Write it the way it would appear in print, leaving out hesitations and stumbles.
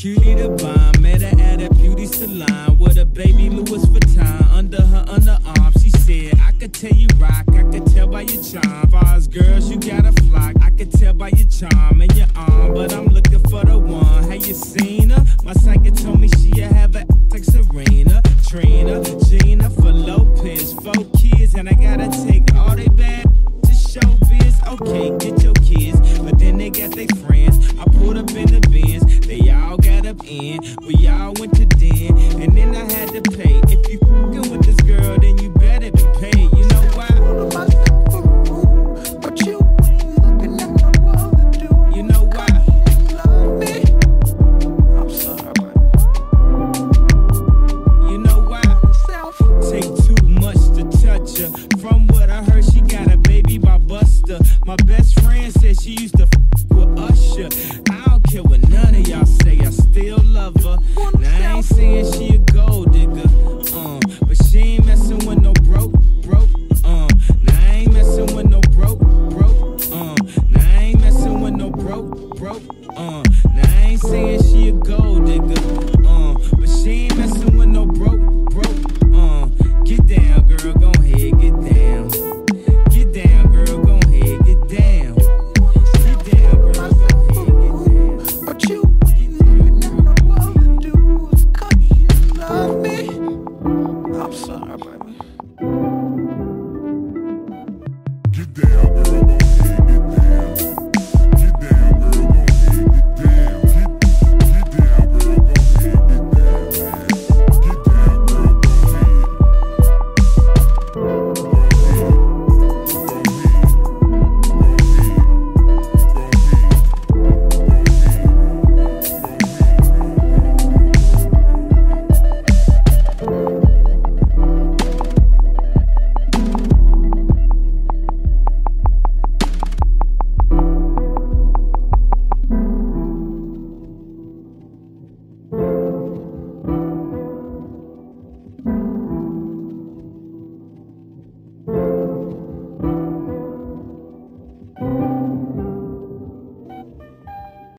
Cutie the bomb, met her at a beauty salon with a baby Louis Vuitton under her underarm. She said, I could tell you rock, I could tell by your charm. Far as girls, you got a flock, I could tell by your charm and your arm. But I'm looking for the one. Have you seen her? My psychic told me she'll have a like Serena, Trina, Gina for Lopez, 4 kids, and I gotta take all they bad to showbiz. Okay, get your kids, but then they got their friends. I pulled up in the Benz, they all got up in. We all went to den, and then I had to pay. If you fucking with this girl, then you better be paid. You know why? But you ain't looking at my brother, do you know why? You love me. I'm sorry, man. You know why? Take too much to touch her. From what I heard, she got a baby by Buster. My best friend said she used to with Usher. I don't care what none of y'all say, I still love her. Now I ain't saying she a gold digger, but she ain't messing with no broke. Now I ain't messing with no broke. Now I ain't messing with no broke. Now I ain't saying she a gold digger.